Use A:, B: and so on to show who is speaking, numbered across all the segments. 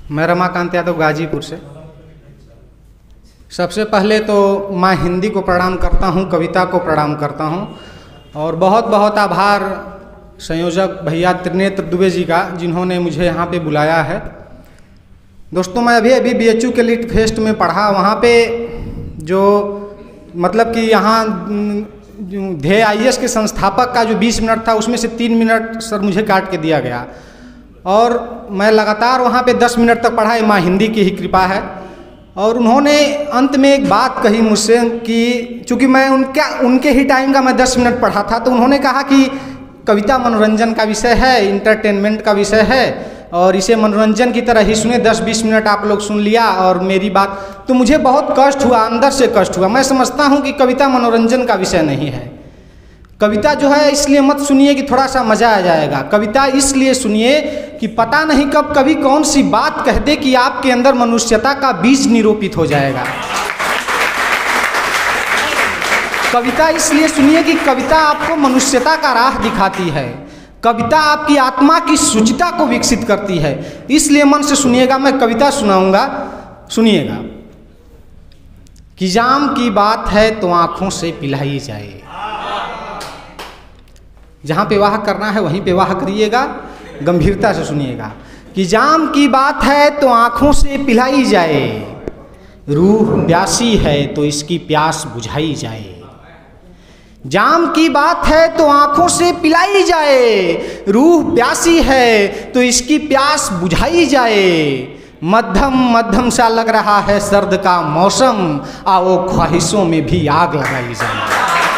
A: मैं रमाकांत यादव गाजीपुर से। सबसे पहले तो मैं हिंदी को प्रणाम करता हूँ, कविता को प्रणाम करता हूँ और बहुत बहुत आभार संयोजक भैया त्रिनेत्र दुबे जी का, जिन्होंने मुझे यहाँ पे बुलाया है। दोस्तों, मैं अभी BHU के लिट फेस्ट में पढ़ा, वहाँ पे जो मतलब कि यहाँ ध्येय IAS के संस्थापक का जो 20 मिनट था, उसमें से 3 मिनट सर मुझे काट के दिया गया और मैं लगातार वहाँ पे 10 मिनट तक पढ़ा। माँ हिंदी की ही कृपा है। और उन्होंने अंत में एक बात कही मुझसे कि चूँकि मैं उनके ही टाइम का मैं 10 मिनट पढ़ा था, तो उन्होंने कहा कि कविता मनोरंजन का विषय है, इंटरटेनमेंट का विषय है और इसे मनोरंजन की तरह ही सुने। 10-20 मिनट आप लोग सुन लिया और मेरी बात, तो मुझे बहुत कष्ट हुआ, अंदर से कष्ट हुआ। मैं समझता हूँ कि कविता मनोरंजन का विषय नहीं है। कविता जो है इसलिए मत सुनिए कि थोड़ा सा मज़ा आ जाएगा। कविता इसलिए सुनिए कि पता नहीं कब कभी कौन सी बात कह दे कि आपके अंदर मनुष्यता का बीज निरूपित हो जाएगा। कविता इसलिए सुनिए कि कविता आपको मनुष्यता का राह दिखाती है। कविता आपकी आत्मा की शुचिता को विकसित करती है। इसलिए मन से सुनिएगा। मैं कविता सुनाऊंगा, सुनिएगा। कि जाम की बात है तो आंखों से पिलाई जाए। जहाँ पे वाह करना है वहीं पे वाह करिएगा, गंभीरता से सुनिएगा। कि जाम की बात है तो आंखों से पिलाई जाए, रूह प्यासी है तो इसकी प्यास बुझाई जाए। जाम की बात है तो आंखों से पिलाई जाए, रूह प्यासी है तो इसकी प्यास बुझाई जाए। मध्यम मध्यम सा लग रहा है सर्द का मौसम, आओ ख्वाहिशों में भी आग लगाई जाए।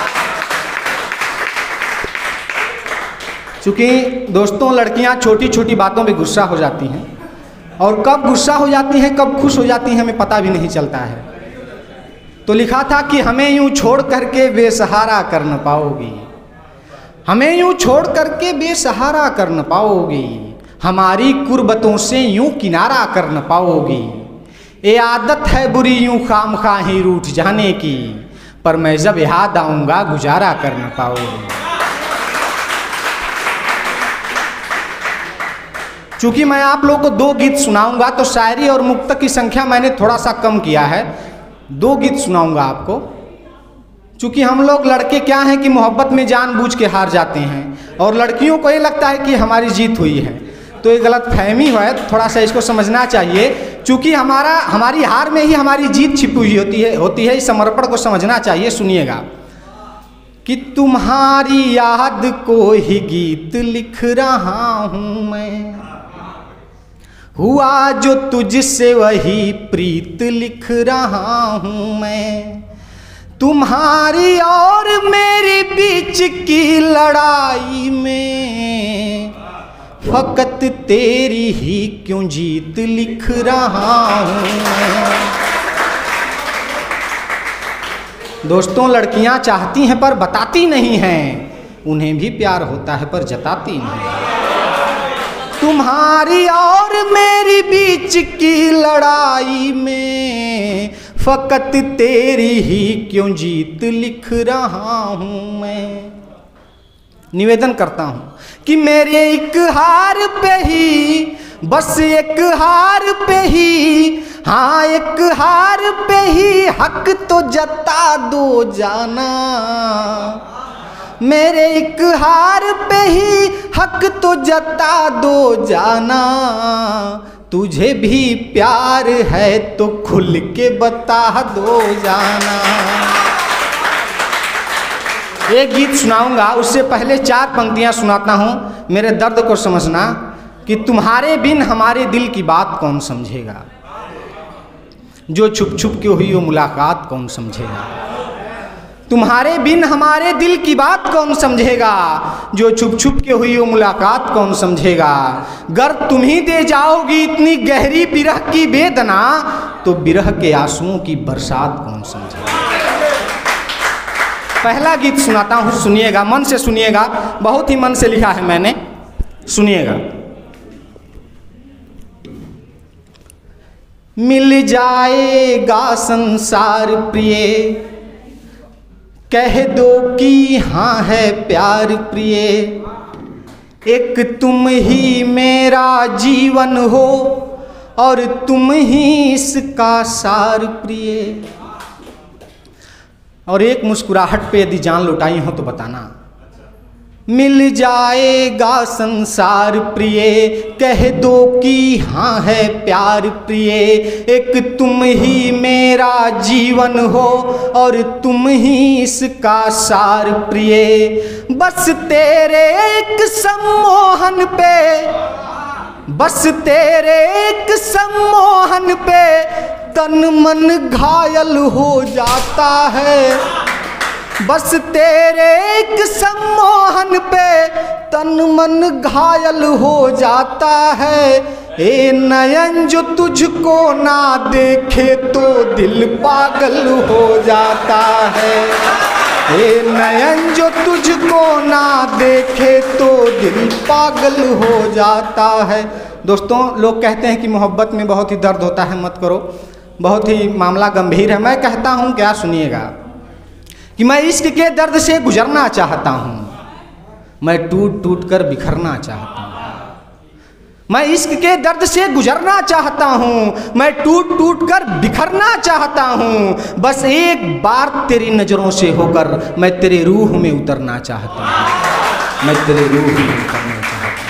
A: क्योंकि दोस्तों, लड़कियां छोटी छोटी बातों पे गुस्सा हो जाती हैं और कब गुस्सा हो जाती हैं, कब खुश हो जाती हैं, हमें पता भी नहीं चलता है। तो लिखा था कि हमें यूं छोड़ करके बेसहारा कर न पाओगी, हमें यूं छोड़ करके बेसहारा कर न पाओगी, हमारी कुर्बतों से यूं किनारा कर न पाओगी। ये आदत है बुरी यूं खामखा ही रूठ जाने की, पर मैं जब याद आऊँगा गुजारा कर न पाओगी। चूँकि मैं आप लोगों को 2 गीत सुनाऊंगा, तो शायरी और मुक्तक की संख्या मैंने थोड़ा सा कम किया है। 2 गीत सुनाऊंगा आपको। चूँकि हम लोग लड़के क्या हैं कि मोहब्बत में जानबूझ के हार जाते हैं और लड़कियों को ये लगता है कि हमारी जीत हुई है, तो ये गलत फहमी है। थोड़ा सा इसको समझना चाहिए। चूँकि हमारी हार में ही हमारी जीत छिपी हुई होती है। इस समर्पण को समझना चाहिए। सुनिएगा। कि तुम्हारी याद को ही गीत लिख रहा हूँ मैं, हुआ जो तुझसे वही प्रीत लिख रहा हूँ मैं। तुम्हारी और मेरी बीच की लड़ाई में फकत तेरी ही क्यों जीत लिख रहा हूँ मैं। दोस्तों, लड़कियां चाहती हैं पर बताती नहीं हैं, उन्हें भी प्यार होता है पर जताती नहीं। तुम्हारी और मेरी बीच की लड़ाई में फकत तेरी ही क्यों जीत लिख रहा हूँ मैं। निवेदन करता हूँ कि मेरे एक हार पे ही, बस एक हार पे ही, हाँ एक हार पे ही हक तो जता दो जाना। मेरे एक हार पे ही हक तो जता दो जाना। तुझे भी प्यार है तो खुल के बता दो जाना। एक गीत सुनाऊंगा, उससे पहले 4 पंक्तियां सुनाता हूं। मेरे दर्द को समझना। कि तुम्हारे बिन हमारे दिल की बात कौन समझेगा, जो छुप छुप के हुई वो मुलाकात कौन समझेगा। तुम्हारे बिन हमारे दिल की बात कौन समझेगा, जो छुप छुप के हुई वो मुलाकात कौन समझेगा। गर तुम ही दे जाओगी इतनी गहरी बिरह की वेदना, तो बिरह के आंसुओं की बरसात कौन समझेगा। पहला गीत सुनाता हूँ, सुनिएगा, मन से सुनिएगा। बहुत ही मन से लिखा है मैंने, सुनिएगा। मिल जाएगा संसार प्रिय, कह दो कि हाँ है प्यार प्रिय। एक तुम ही मेरा जीवन हो, और तुम ही इसका सार प्रिय। और एक मुस्कुराहट पे यदि जान लुटाई हो तो बताना। मिल जाएगा संसार प्रिय, कह दो कि हाँ है प्यार प्रिय। एक तुम ही मेरा जीवन हो और तुम ही इसका सार प्रिय। बस तेरे एक सम्मोहन पे, बस तेरे एक सम्मोहन पे तन मन घायल हो जाता है। बस तेरे एक सम्मोहन पे तन मन घायल हो जाता है। ए नयन जो तुझको ना देखे तो दिल पागल हो जाता है। ए नयन जो तुझको ना देखे तो दिल पागल हो जाता है। दोस्तों, लोग कहते हैं कि मोहब्बत में बहुत ही दर्द होता है, मत करो, बहुत ही मामला गंभीर है। मैं कहता हूँ क्या, सुनिएगा, कि मैं इश्क के दर्द से गुजरना चाहता हूँ, मैं टूट टूट कर बिखरना चाहता हूँ। मैं इश्क के दर्द से गुजरना चाहता हूँ, मैं टूट टूट कर बिखरना चाहता हूँ। बस एक बार तेरी नज़रों से होकर मैं तेरे रूह में उतरना चाहता हूँ, मैं तेरे रूह में उतरना चाहता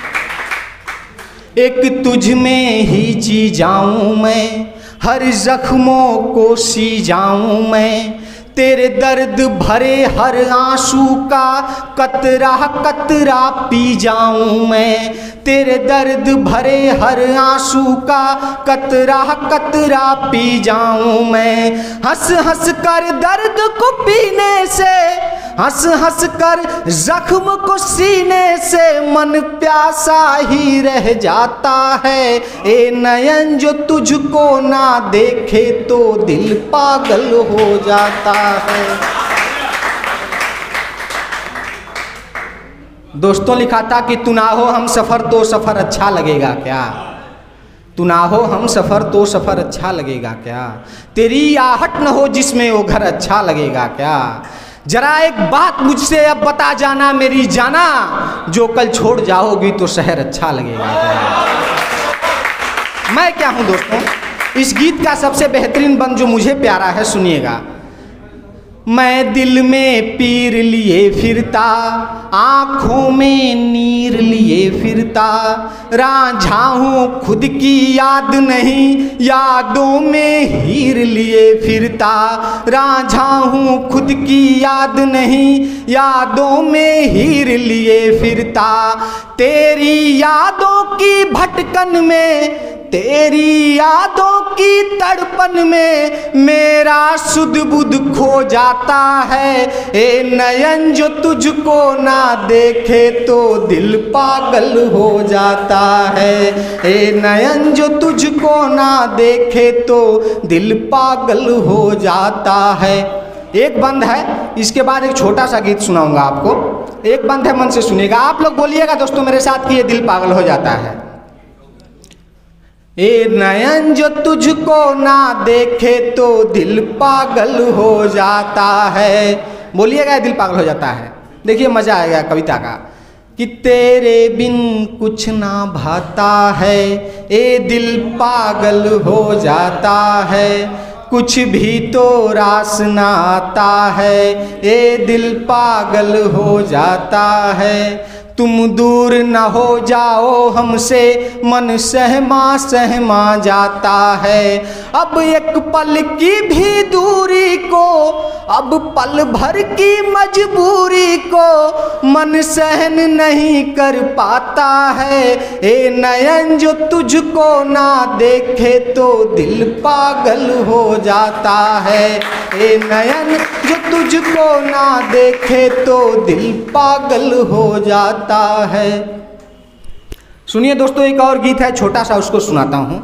A: हूँ। एक तुझ में ही जी जाऊँ मैं, हर जख्मों को सी जाऊँ मैं। तेरे दर्द भरे हर आंसू का कतरा कतरा पी जाऊं मैं। तेरे दर्द भरे हर आंसू का कतरा कतरा पी जाऊं मैं। हंस हंस कर दर्द को पीने से, हंस हंस कर जख्म को सीने से मन प्यासा ही रह जाता है। ए नयन जो तुझको ना देखे तो दिल पागल हो जाता है। दोस्तों लिखा था कि तू ना हो हम सफ़र तो सफ़र अच्छा लगेगा क्या, तू ना हो हम सफ़र तो सफ़र अच्छा लगेगा क्या। तेरी आहट न हो जिसमें वो घर अच्छा लगेगा क्या। जरा एक बात मुझसे अब बता जाना मेरी जाना, जो कल छोड़ जाओगी तो शहर अच्छा लगेगा क्या। मैं क्या हूँ दोस्तों, इस गीत का सबसे बेहतरीन बंद जो मुझे प्यारा है, सुनिएगा। मैं दिल में पीर लिए फिरता, आँखों में नीर लिए फिरता। रांझा हूँ खुद की याद नहीं, यादों में हीर लिए फिरता। रांझा हूँ खुद की याद नहीं, यादों में हीर लिए फिरता। तेरी यादों की भटकन में, तेरी यादों की तड़पन में मेरा सुध बुध खो जाता है। ए नयन जो तुझको ना देखे तो दिल पागल हो जाता है। ए नयन जो तुझको ना देखे तो दिल पागल हो जाता है। एक बंद है, इसके बाद एक छोटा सा गीत सुनाऊंगा आपको। एक बंद है, मन से सुनिएगा। आप लोग बोलिएगा दोस्तों मेरे साथ कि ये दिल पागल हो जाता है। ए नयन जो तुझको ना देखे तो दिल पागल हो जाता है। बोलिएगा दिल पागल हो जाता है। देखिए मजा आएगा कविता का। कि तेरे बिन कुछ ना भाता है, ए दिल पागल हो जाता है। कुछ भी तो रास ना आता है, ए दिल पागल हो जाता है। तुम दूर न हो जाओ हमसे, मन सहमा सहमा जाता है। अब एक पल की भी दूरी को, अब पल भर की मजबूरी को मन सहन नहीं कर पाता है। ए नयन जो तुझको ना देखे तो दिल पागल हो जाता है। ए नयन जो तुझको ना देखे तो दिल पागल हो जाता है। सुनिए दोस्तों, एक और गीत है छोटा सा, उसको सुनाता हूं।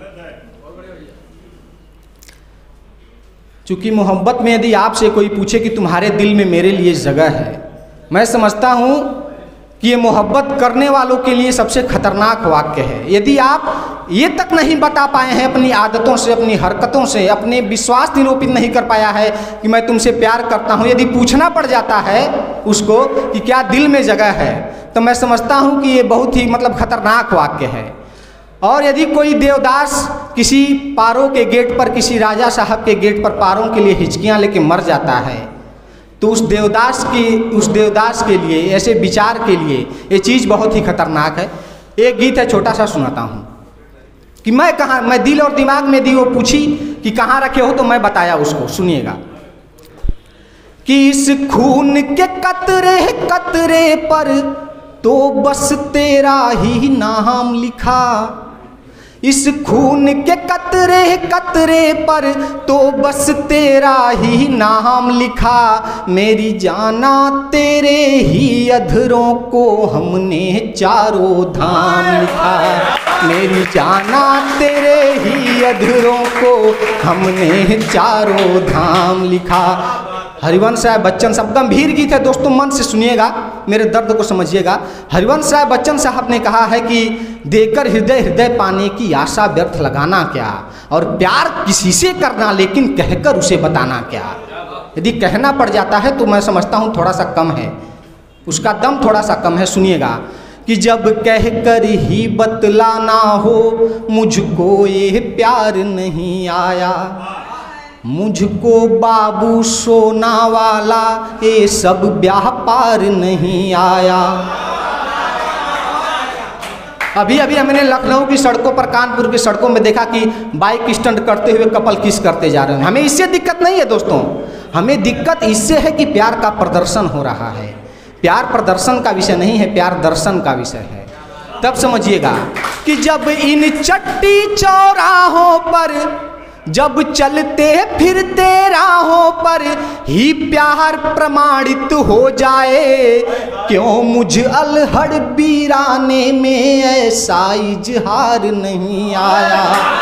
A: चूंकि मोहब्बत में यदि आपसे कोई पूछे कि तुम्हारे दिल में मेरे लिए जगह है, मैं समझता हूं कि ये मोहब्बत करने वालों के लिए सबसे खतरनाक वाक्य है। यदि आप ये तक नहीं बता पाए हैं अपनी आदतों से, अपनी हरकतों से, अपने विश्वास निरूपित नहीं कर पाया है कि मैं तुमसे प्यार करता हूँ, यदि पूछना पड़ जाता है उसको कि क्या दिल में जगह है, तो मैं समझता हूँ कि ये बहुत ही खतरनाक वाक्य है। और यदि कोई देवदास किसी पारों के गेट पर, किसी राजा साहब के गेट पर पारों के लिए हिचकियां लेके मर जाता है, तो उस देवदास के लिए, ऐसे विचार के लिए ये चीज़ बहुत ही खतरनाक है। एक गीत है, छोटा सा सुनाता हूँ कि मैं दिल और दिमाग में दी, वो पूछी कि कहाँ रखे हो, तो मैं बताया उसको, सुनिएगा कि इस खून के कतरे कतरे पर तो बस तेरा ही नाम लिखा, इस खून के कतरे कतरे पर तो बस तेरा ही नाम लिखा, मेरी जाना तेरे ही अधरों को हमने चारों धाम लिखा, मेरी जाना तेरे ही अधरों को हमने चारों धाम लिखा। हरिवंश राय बच्चन साहब, गंभीर गीत है दोस्तों, मन से सुनिएगा, मेरे दर्द को समझिएगा। हरिवंश राय बच्चन साहब ने कहा है कि देकर हृदय हृदय पाने की आशा व्यर्थ लगाना क्या, और प्यार किसी से करना लेकिन कहकर उसे बताना क्या। यदि कहना पड़ जाता है तो मैं समझता हूँ थोड़ा सा कम है, उसका दम थोड़ा सा कम है। सुनिएगा कि जब कहकर ही बतलाना हो मुझको ये प्यार नहीं आया, मुझको बाबू सोना वाला ये सब ब्याह पार नहीं आया। अभी हमने लखनऊ की सड़कों पर, कानपुर की सड़कों में देखा कि बाइक स्टंट करते हुए कपल किस करते जा रहे हैं। हमें इससे दिक्कत नहीं है दोस्तों, हमें दिक्कत इससे है कि प्यार का प्रदर्शन हो रहा है। प्यार प्रदर्शन का विषय नहीं है, प्यार दर्शन का विषय है। तब समझिएगा कि जब इन चट्टी चौराहों पर, जब चलते फिरते राहों पर ही प्यार प्रमाणित हो जाए, क्यों मुझ अलहड़ बीराने में ऐसा इजहार नहीं आया।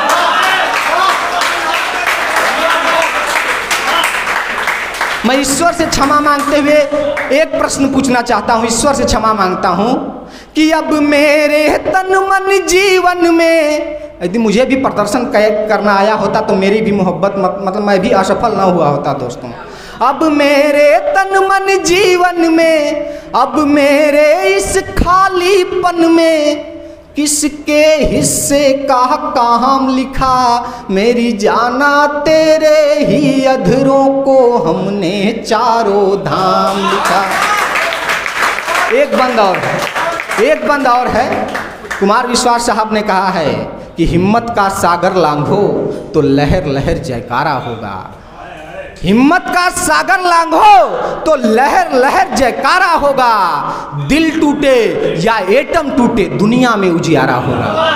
A: मैं ईश्वर से क्षमा मांगते हुए एक प्रश्न पूछना चाहता हूँ, ईश्वर से क्षमा मांगता हूँ कि अब मेरे तन मन जीवन में यदि मुझे भी प्रदर्शन करना आया होता तो मेरी भी मोहब्बत मतलब मैं भी असफल ना हुआ होता दोस्तों। अब मेरे तन मन जीवन में, अब मेरे इस खालीपन में किसके हिस्से का काम लिखा, मेरी जाना तेरे ही अधरों को हमने चारों धाम लिखा। एक बंद और है। कुमार विश्वास साहब ने कहा है कि हिम्मत का सागर लांघो तो लहर लहर जयकारा होगा, हिम्मत का सागर लांघो तो लहर लहर जयकारा होगा, दिल टूटे या एटम टूटे दुनिया में उजियारा होगा।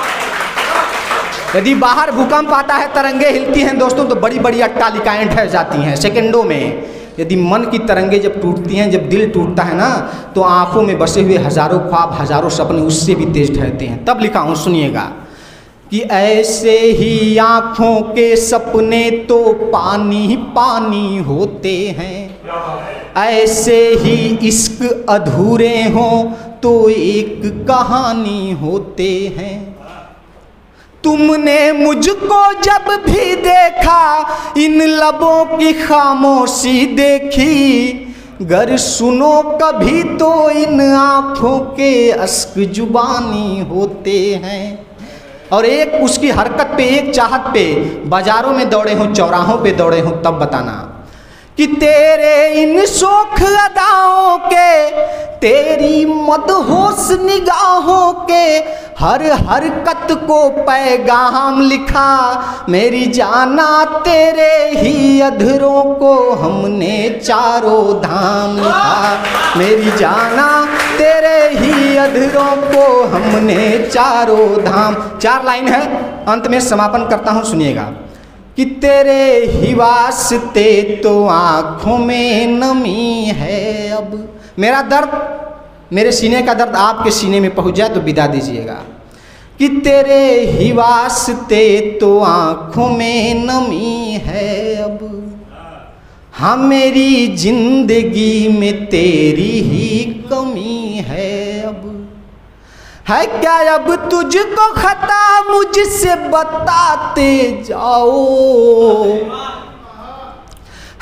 A: यदि बाहर भूकंप आता है, तरंगे हिलती हैं दोस्तों, तो बड़ी बड़ी अट्टालिकाएं ढह जाती हैं सेकंडों में। यदि मन की तरंगे जब टूटती हैं, जब दिल टूटता है ना, तो आंखों में बसे हुए हजारों ख्वाब, हजारों सपने उससे भी तेज ठहरते हैं। तब लिखा हूँ, सुनिएगा कि ऐसे ही आँखों के सपने तो पानी पानी होते हैं, ऐसे ही इश्क अधूरे हों तो एक कहानी होते हैं। तुमने मुझको जब भी देखा इन लबों की खामोशी देखी, गर सुनो कभी तो इन आँखों के अश्क जुबानी होते हैं। और एक उसकी हरकत पे, एक चाहत पे, बाजारों में दौड़े हों, चौराहों पे दौड़े हों, तब बताना कि तेरे इन शोख अदाओं के, तेरी मदहोश निगाहों के हर हरकत को पैगाम लिखा, मेरी जाना तेरे ही अधरों को हमने चारों धाम लिखा, मेरी जाना तेरे ही अधरों को हमने चारों धाम। 4 लाइन है, अंत में समापन करता हूँ, सुनिएगा कि तेरे ही वास्ते तो आँखों में नमी है। अब मेरा दर्द, मेरे सीने का दर्द आपके सीने में पहुँच जाए तो विदा दीजिएगा कि तेरे ही वास्ते तो आँखों में नमी है। अब हाँ, मेरी जिंदगी में तेरी ही कमी है। अब है क्या अब तुझको खता मुझसे बताते जाओ,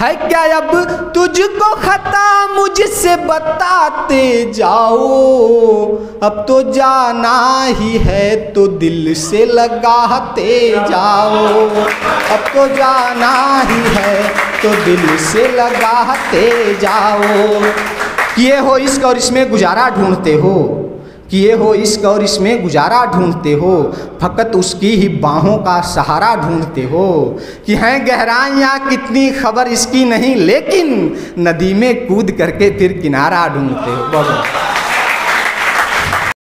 A: है क्या अब तुझको खता मुझसे बताते जाओ, अब तो जाना ही है तो दिल से लगाते जाओ, अब तो जाना ही है तो दिल से लगाते जाओ। किए हो इश्क और इसमें गुजारा ढूंढते हो, किए हो इश्क और इसमें गुजारा ढूंढते हो, फकत उसकी ही बाहों का सहारा ढूंढते हो। कि हैं गहराइयाँ कितनी खबर इसकी नहीं, लेकिन नदी में कूद करके फिर किनारा ढूंढते हो।